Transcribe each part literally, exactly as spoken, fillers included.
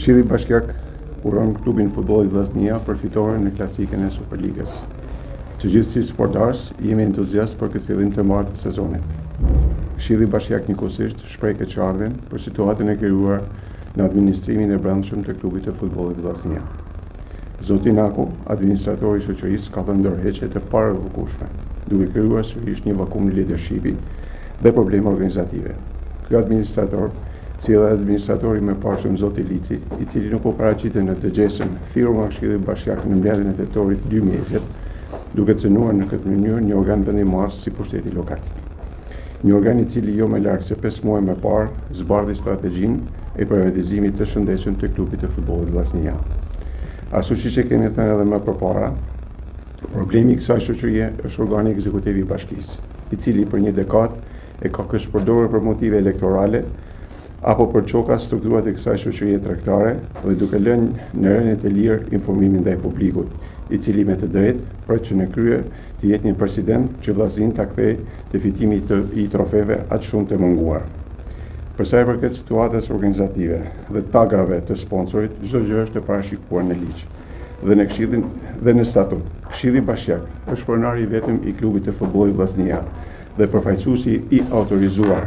Këshilli Bashkiak uron klubin futbollit Vllaznia për fitoren në klasikën e Superligës. Të gjithë si sportarës jemi entuziast për këtë fillim të marrë të sezonit. Këshilli Bashkiak njëkohësisht shpreh keqardhjen për situatën e krijuar në administrimin e brendshëm të klubit të futbollit Vllaznia. Zoti Naku, administratori i shoqërisë, ka dhënë ndërheqje të pararrevokueshme, duke krijuar sërish një vakum në leadershipi dhe probleme organizative. Ky administrator, si edhe administratori më parshëm Zoti Lici, i cili nuk u paraqitej në dëgjesën thirrur nga Këshilli Bashkiak në mbledhjen e tetorit dy mjesjet, duke cënuar në këtë mënyrë një organ vendimmarrës si pushteti lokal. Një organ i cili jo më larg se pesë muaj më parë zbardhi strategjinë e privatizimit të shëndetshëm të klubit të futbollit Vllaznia. Ashtu siç e kemi thënë edhe më përpara, problemi i kësaj shoqërie është organi ekzekutiv i bashkisë, i cili për një dekadë e ka këshpërdorur për motive elektorale apo për çoka strukturat e kësaj shoqërie tregtare dhe duke lënë në rënjet e lirë informimin ndaj publikut, i cili me të drejtë pret që në krye të jetë një president që Vllaznin ta kthejë te fitimi të i trofeve aq shumë të munguar. Për sa i përket situatës organizative dhe tagrave të sponsorit, çdo gjë është e parashikuar në ligj dhe në këshillin dhe në statut. Këshilli Bashkiak është pronari i vetëm i klubit të futbollit Vllaznia dhe përfaqësuesi i autorizuar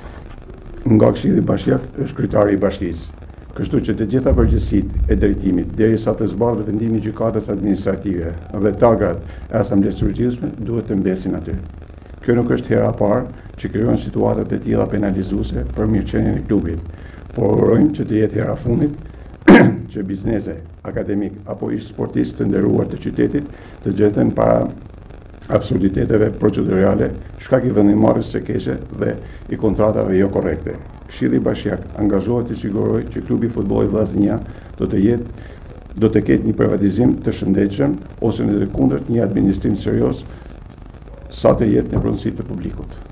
nga Këshilli Bashkiak është kryetari i bashkisë. Kështu që të gjitha përgjegjësitë e drejtimit derisa të zbardhet vendimi i gjykatës administrative dhe tagrat e asamblesë së përgjithshme duhet të mbesin aty. Kjo nuk është hera e parë që krijohen situata të tilla penalizuese për mirëqenien e klubit, por urojmë që të jetë hera fundit që biznese, akademik apo ish sportistë të nderuar të qytetit të gjeten para absurditeteve procedurale, shkak i vendimmarrjes së keqe dhe i kontratave jo korrekte. Këshilli Bashkiak angazhohet të sigurojë që klubi i futbollit Vllaznia do të jetë do të ketë një privatizim të shëndetshëm ose në të kundërt një administrim serioz sa të jetë në pronësi të publikut.